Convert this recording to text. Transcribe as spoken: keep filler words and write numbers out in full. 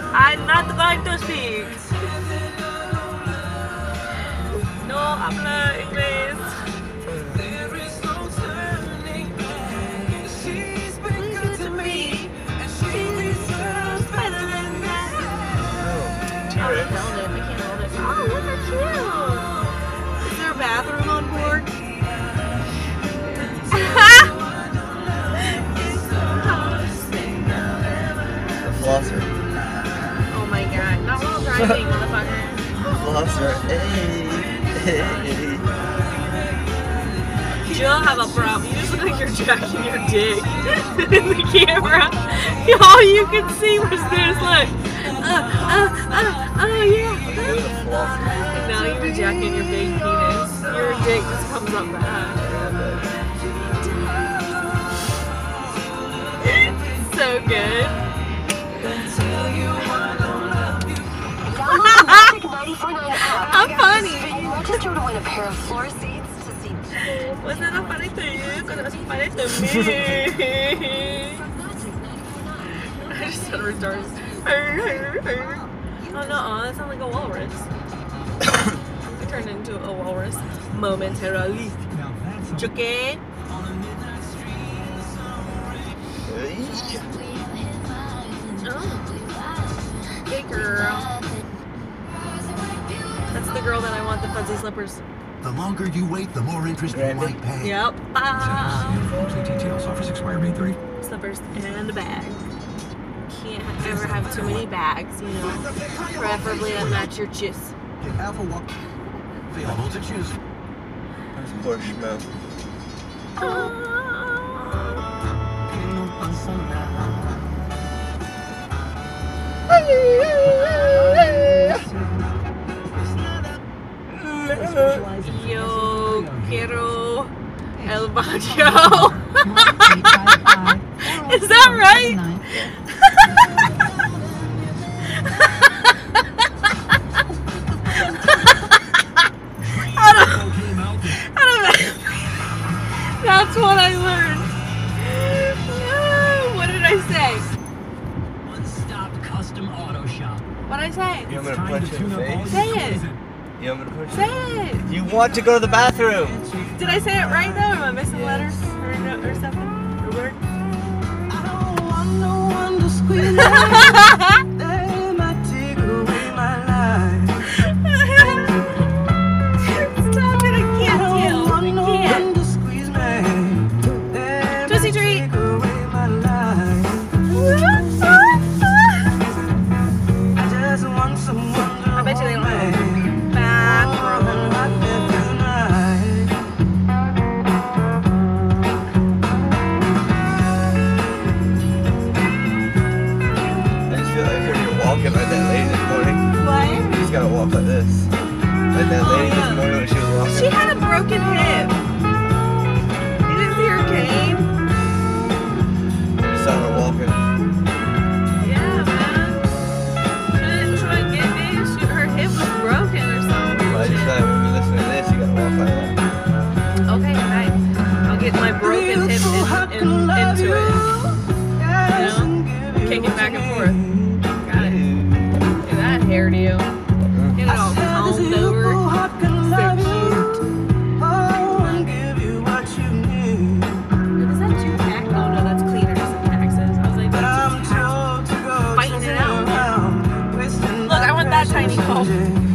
I'm not going to speak. No habla inglés. She's been good to me, and she deserves better than that. Oh, I held it. I can't hold it. Oh, look how cute. Is there a bathroom on board? Flosser. Oh my god, not while driving, motherfucker. Flosser, hey, hey. You'll have a problem. You just look like you're jacking your dick in the camera. All you can see was this, look. Uh, uh, uh, oh yeah. Now you're jacking your big penis. Your dick just comes up back. So good. I'm funny. Register to win a pair of floor seats to see. Was that not funny to you? Because it was funny to me. I just said retarded. Oh no, that sounds like a walrus. I turned into a walrus momentarily. Chicken. Oh. Hey girl. That's the girl that I want the fuzzy slippers. The longer you wait, the more interest you might pay. Yep. Ah. Details. Offers expire May thirtieth. Slippers and a bag. Can't ever have too many bags, you know. Preferably that match your juice. You have a walk. Available to choose. That's poor Schmo. Yo quiero el baño. Is that right? That's what I learned. What did I say? One stop custom auto shop. What did I say? You want me to punch you in the face? Say it. You want me to punch you? Say it. You want to go to the bathroom? Did I say it right though? Am I missing letters or, no, or something? Or word? I don't want no one to squeeze me. They might take away my life. Stop it, I can't I don't kill. want I no can't. one to squeeze me. They Twisty might treat. take away my life. I just want someone to I bet you they don't hold have me. a bathroom. Right there tonight. I just feel like I heard you walking like that lady this morning. What? You just gotta walk like this. Like that lady this morning when she was walking. She had a broken hip. You didn't see her cane? I just saw her walking. Yeah, man. She didn't try to get me. She, her hip was broken or something. But I just feel like when you listen to this, you gotta walk like that. Okay, fine. I'll get my broken hip in, in, into it. You know? Kick it back and forth. Got it. Look at that hairdo. Get it all combed over. So cute. Is that two pack? Oh no, that's cleaners and taxes. I was like, that's two packs. Fighting it out. Look, I want that tiny hole.